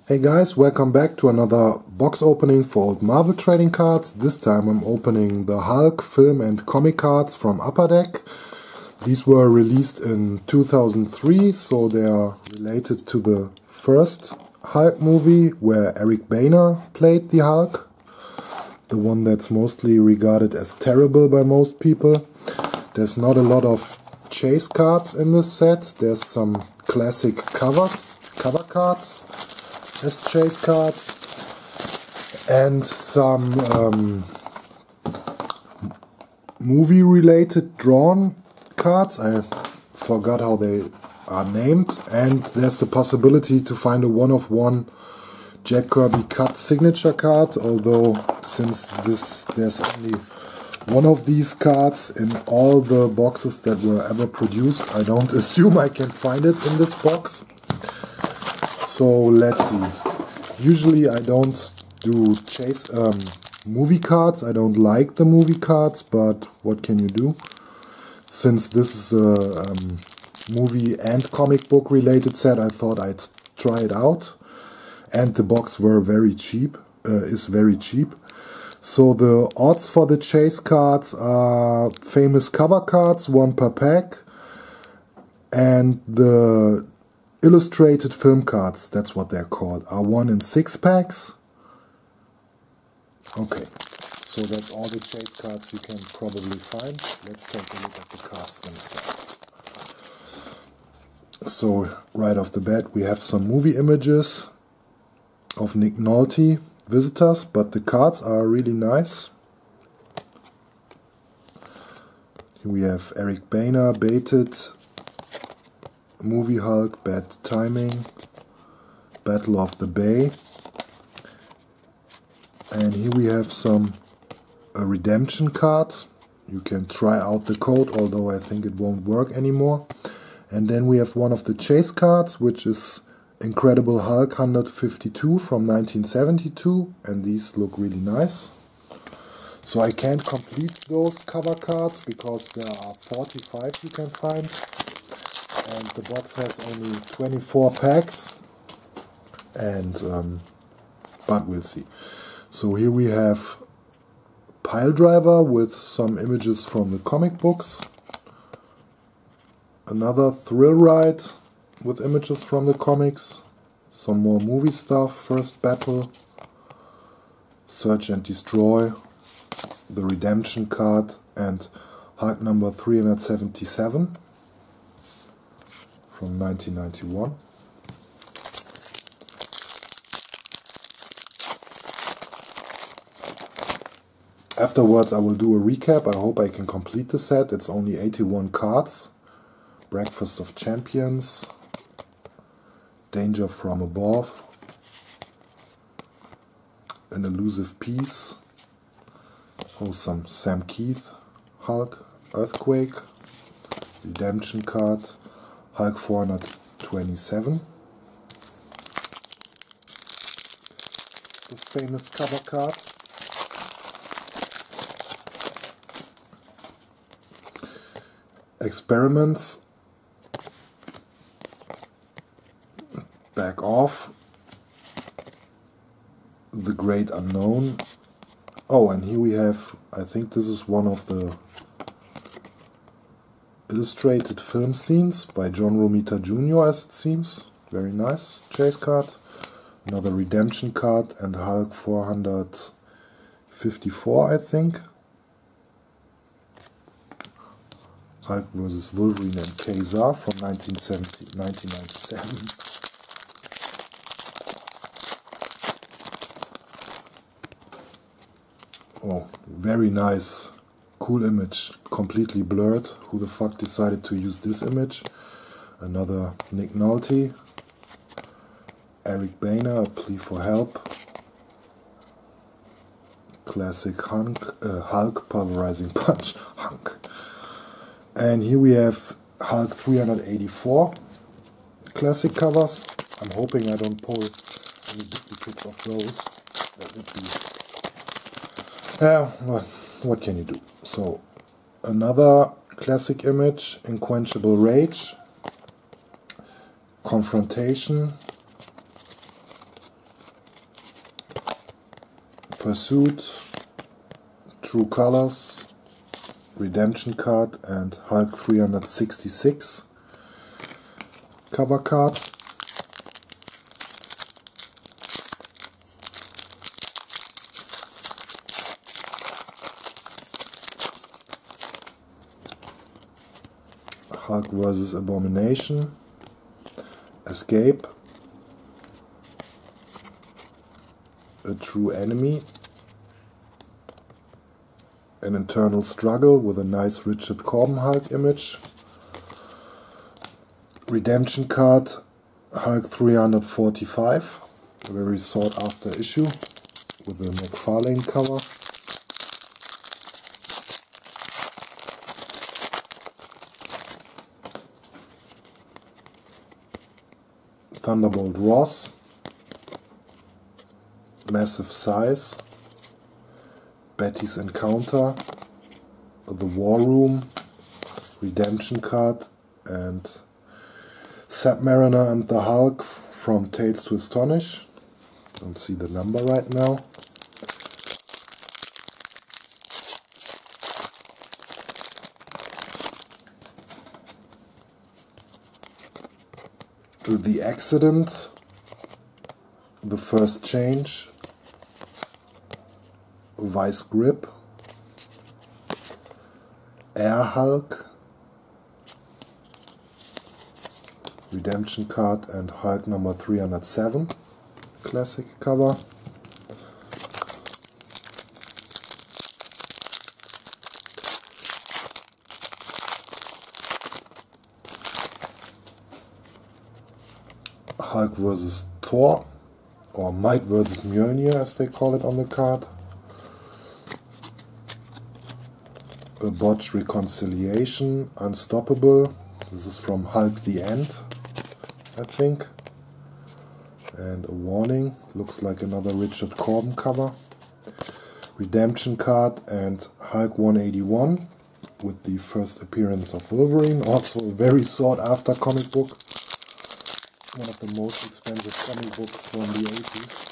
Hey guys, welcome back to another box opening for old Marvel trading cards. This time I'm opening the Hulk film and comic cards from Upper Deck. These were released in 2003, so they are related to the first Hulk movie where Eric Bana played the Hulk. The one that's mostly regarded as terrible by most people. There's not a lot of chase cards in this set. There's some classic cover cards as chase cards, and some movie-related drawn cards. I forgot how they are named. And there's the possibility to find a one-of-one Jack Kirby cut signature card, although since there's only one of these cards in all the boxes that were ever produced, I don't assume I can find it in this box. So let's see. Usually I don't do chase movie cards. I don't like the movie cards, but what can you do? Since this is a movie and comic book related set, I thought I'd try it out. And the box were very cheap, is very cheap. So the odds for the chase cards are famous cover cards, 1 per pack, and the illustrated film cards, that's what they're called, are 1 in 6 packs. Okay, so that's all the chase cards you can probably find. Let's take a look at the cards themselves. So right off the bat we have some movie images of Nick Nolte visitors, but the cards are really nice. Here we have Eric Bana, Baited, Movie Hulk, Bad Timing, Battle of the Bay, and here we have a redemption card. You can try out the code, although I think it won't work anymore. And then we have one of the chase cards, which is Incredible Hulk 152 from 1972, and these look really nice. So I can't complete those cover cards because there are 45 you can find, and the box has only 24 packs, and but we'll see. So here we have Pile Driver with some images from the comic books, another Thrill Ride with images from the comics, some more movie stuff, First Battle, Search and Destroy, the redemption card, and Hulk number 377 from 1991. Afterwards I will do a recap. I hope I can complete the set. It's only 81 cards. Breakfast of Champions, Danger from Above, An Elusive Piece, some Sam Keith, Hulk, Earthquake, redemption card, Hulk 427, the famous cover card, Experiments, Back Off, The Great Unknown. Oh, and here we have, I think this is one of the illustrated film scenes by John Romita Jr., as it seems. Very nice chase card. Another redemption card, and Hulk 454, I think. Hulk vs. Wolverine and Kazar from 1997. Oh, very nice, cool image, completely blurred. Who the fuck decided to use this image? Another Nick Nolte, Eric Bana, A Plea for Help, classic Hulk, Pulverizing Punch, Hunk. And here we have Hulk 384 classic covers. I'm hoping I don't pull any duplicates of those. That would be... yeah, well, what can you do? So, another classic image, Unquenchable Rage, Confrontation, Pursuit, True Colors, Redemption card, and Hulk 366 cover card. Hulk vs. Abomination, Escape, A True Enemy, An Internal Struggle with a nice Richard Corbin Hulk image, Redemption card, Hulk 345, a very sought after issue with a McFarlane cover. Thunderbolt Ross, massive size, Betty's Encounter, The War Room, Redemption card, and Submariner and the Hulk from Tales to Astonish. Don't see the number right now. The Accident, The First Change, Vice Grip, Air Hulk, Redemption card, and Hulk number 307, classic cover. Hulk vs. Thor, or Might vs. Mjolnir as they call it on the card. A Botched Reconciliation, Unstoppable. This is from Hulk the End, I think. And a warning, looks like another Richard Corbin cover. Redemption card, and Hulk 181 with the first appearance of Wolverine. Also a very sought after comic book. One of the most expensive comic books from the 80s.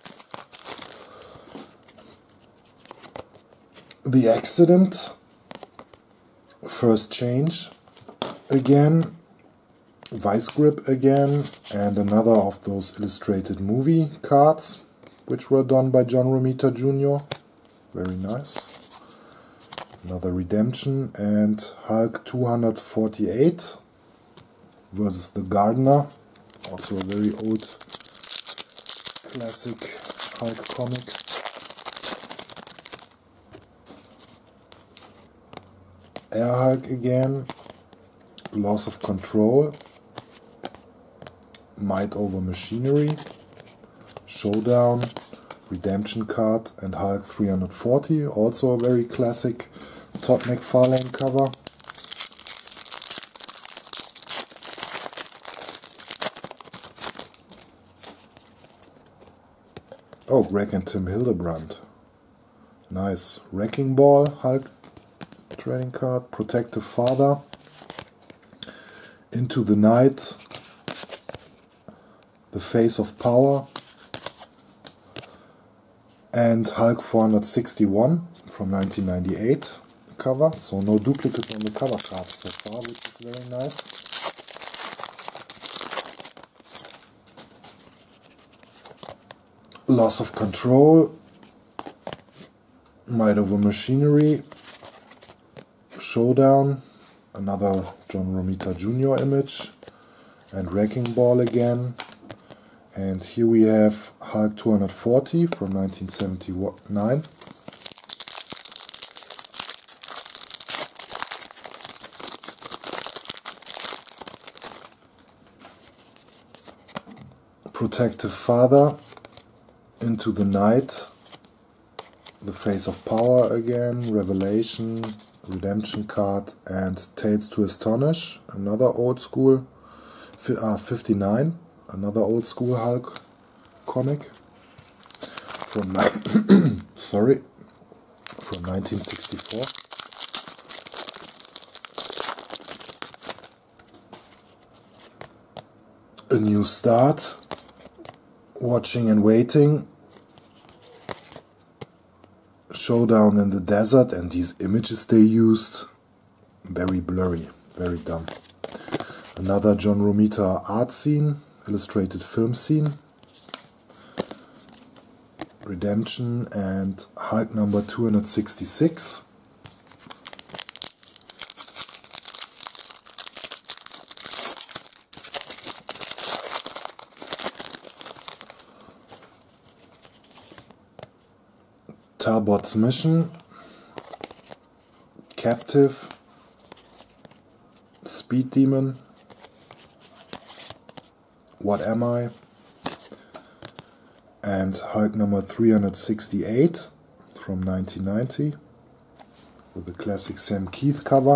The Accident, First Change again, Vice Grip again, and another of those illustrated movie cards which were done by John Romita Jr. Very nice. Another Redemption, and Hulk 248 versus the Gardener. Also a very old classic Hulk comic. Air Hulk again, Loss of Control, Might over Machinery, Showdown, Redemption card, and Hulk 340, also a very classic Todd McFarlane cover. Oh, Greg and Tim Hildebrand. Nice. Wrecking Ball, Hulk trading card. Protective Father. Into the Night. The Face of Power. And Hulk 461 from 1998 cover. So no duplicates on the cover cards so far, which is very nice. Loss of Control, Might over Machinery, Showdown, another John Romita Jr. image, and Wrecking Ball again. And here we have Hulk 240 from 1979. Protective Father, Into the Night, The Face of Power again, Revelation, Redemption card, and Tales to Astonish, another old school, 59, another old school Hulk comic from sorry, from 1964. A New Start, Watching and Waiting, showdown in the desert, and these images they used, very blurry, very dumb. Another John Romita art scene, illustrated film scene. Redemption and Hulk number 266. Talbot's Mission, Captive, Speed Demon, What Am I, and Hulk number 368 from 1990 with the classic Sam Keith cover.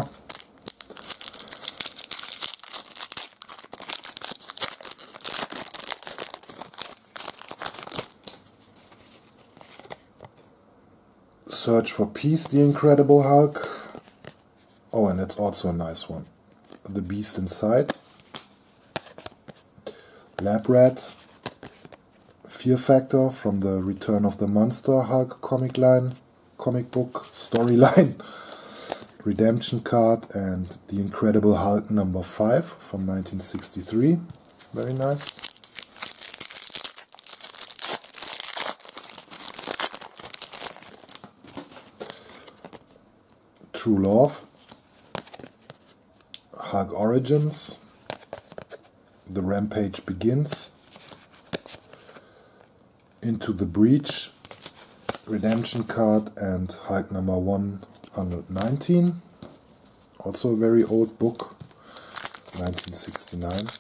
Search for Peace, The Incredible Hulk. Oh, and that's also a nice one. The Beast Inside. Lab Rat. Fear Factor from the Return of the Monster Hulk comic book storyline. Redemption card and The Incredible Hulk number 5 from 1963. Very nice. True Love, Hulk Origins, The Rampage Begins, Into the Breach, Redemption card and Hulk number 119, also a very old book, 1969.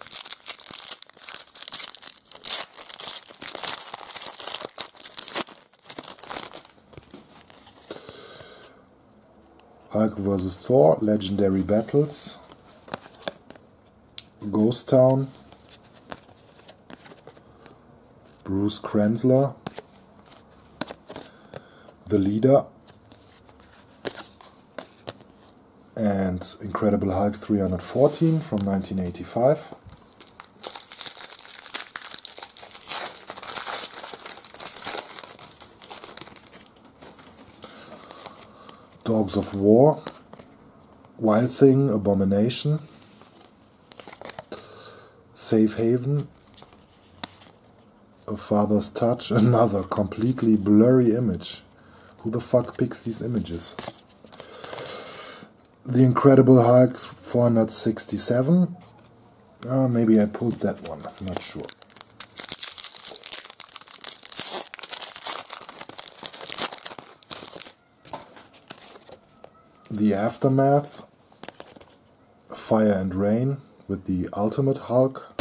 Hulk vs. Thor, Legendary Battles, Ghost Town, Bruce Krenzler, The Leader, and Incredible Hulk 314 from 1985. Dogs of War, Wild Thing, Abomination, Safe Haven, A Father's Touch, another completely blurry image. Who the fuck picks these images? The Incredible Hulk 467. Maybe I pulled that one, I'm not sure. The Aftermath, Fire and Rain with the Ultimate Hulk.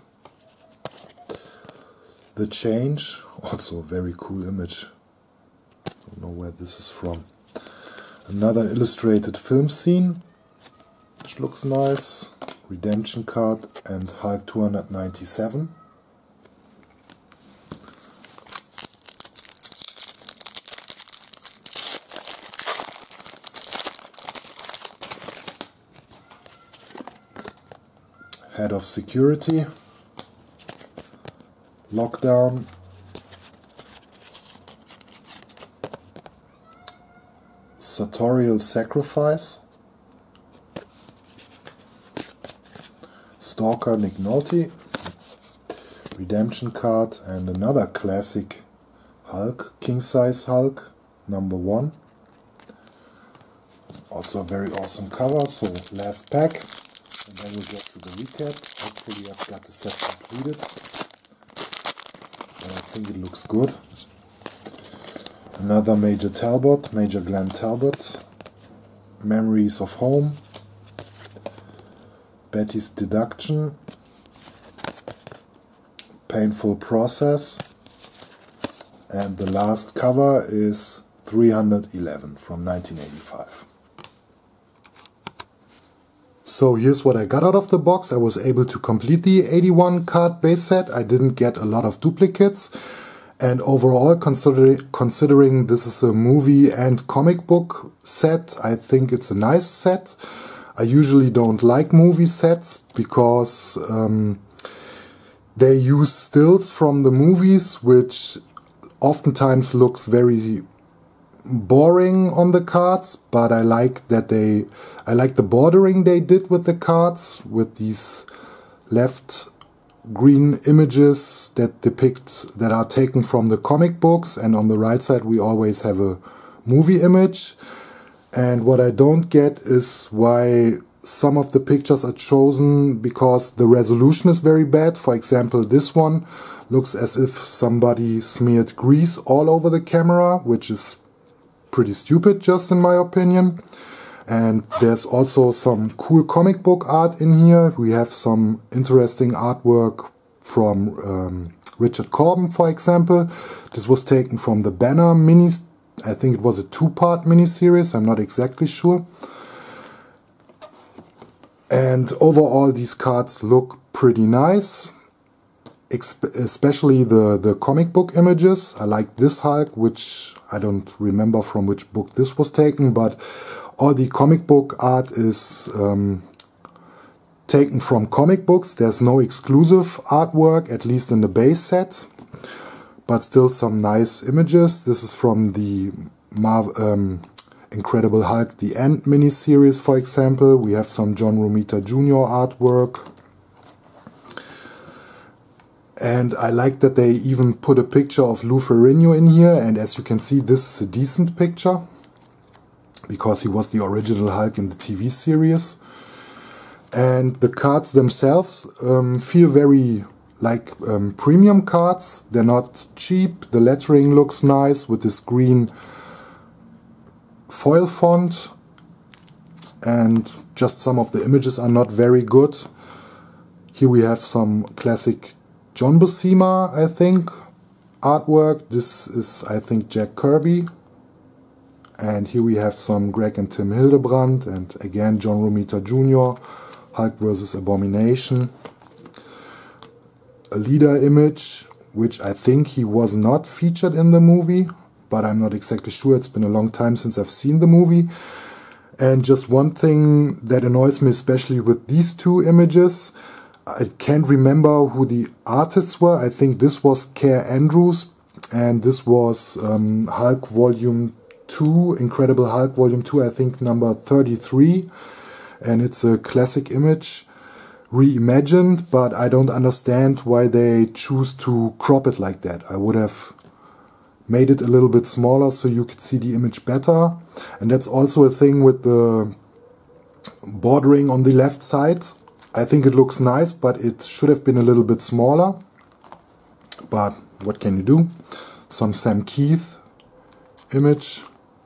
The Change, also a very cool image. Don't know where this is from. Another illustrated film scene, which looks nice. Redemption card and Hulk 297. Head of Security, Lockdown, Sartorial Sacrifice, Stalker Nick Nolte, Redemption card and another classic Hulk, King Size Hulk, number 1. Also a very awesome cover, so last pack. And then we'll get to the recap. Hopefully I've got the set completed. And I think it looks good. Another Major Glenn Talbot. Memories of Home. Betty's Deduction. Painful Process. And the last cover is 311 from 1985. So here's what I got out of the box. I was able to complete the 81 card base set. I didn't get a lot of duplicates. And overall, considering this is a movie and comic book set, I think it's a nice set. I usually don't like movie sets because they use stills from the movies, which oftentimes looks very boring on the cards, but I like the bordering they did with the cards, with these left green images that are taken from the comic books, and on the right side we always have a movie image. And what I don't get is why some of the pictures are chosen, because the resolution is very bad. For example, this one looks as if somebody smeared grease all over the camera, which is pretty stupid, just in my opinion. And there's also some cool comic book art in here. We have some interesting artwork from Richard Corbin, for example. This was taken from the Banner mini. I think it was a 2-part miniseries, I'm not exactly sure. And overall these cards look pretty nice, especially the comic book images. I like this Hulk, which I don't remember from which book this was taken, but all the comic book art is taken from comic books. There's no exclusive artwork, at least in the base set. But still some nice images. This is from the Incredible Hulk The End miniseries, for example. We have some John Romita Jr. artwork. And I like that they even put a picture of Lou Ferrigno in here. And as you can see, this is a decent picture, because he was the original Hulk in the TV series. And the cards themselves feel very like premium cards. They're not cheap. The lettering looks nice with this green foil font, and just some of the images are not very good. Here we have some classic John Buscema, I think, artwork. This is, I think, Jack Kirby. And here we have some Greg and Tim Hildebrandt, and again John Romita Jr., Hulk vs. Abomination. A leader image, which I think he was not featured in the movie, but I'm not exactly sure. It's been a long time since I've seen the movie. And just one thing that annoys me, especially with these two images, I can't remember who the artists were. I think this was Care Andrews, and this was Hulk Volume 2, Incredible Hulk Volume 2, I think number 33. And it's a classic image, reimagined, but I don't understand why they choose to crop it like that. I would have made it a little bit smaller so you could see the image better. And that's also a thing with the bordering on the left side. I think it looks nice, but it should have been a little bit smaller. But what can you do? Some Sam Keith images.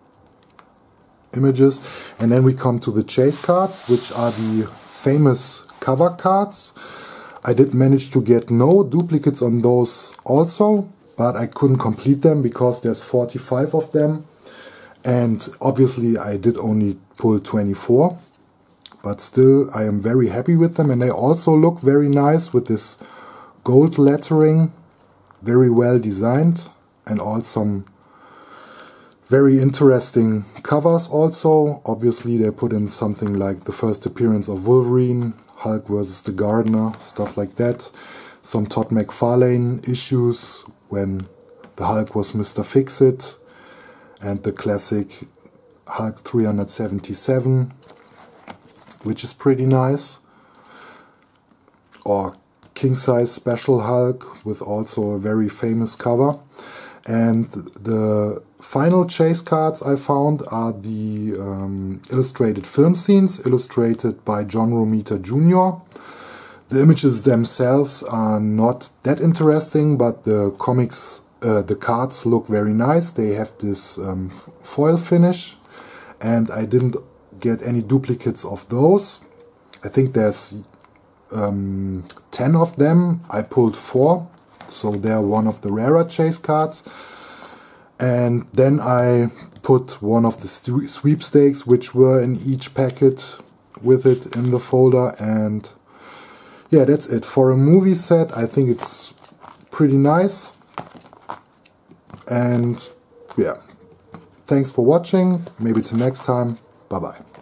And then we come to the chase cards, which are the famous cover cards. I did manage to get no duplicates on those also, but I couldn't complete them because there's 45 of them. And obviously I did only pull 24. But still, I am very happy with them. And they also look very nice with this gold lettering. Very well designed. And all some very interesting covers also. Obviously they put in something like the first appearance of Wolverine, Hulk vs. the Gardener, stuff like that. Some Todd McFarlane issues when the Hulk was Mr. Fix-It. And the classic Hulk 377, which is pretty nice. Or King Size Special Hulk with also a very famous cover. And the final chase cards I found are the illustrated film scenes, illustrated by John Romita Jr. The images themselves are not that interesting, but the comics, the cards look very nice. They have this foil finish, and I didn't get any duplicates of those. I think there's 10 of them. I pulled 4. So they're one of the rarer chase cards. And then I put one of the sweepstakes, which were in each packet with it in the folder. And yeah, that's it. For a movie set, I think it's pretty nice. And yeah, thanks for watching. Maybe till next time. Bye bye.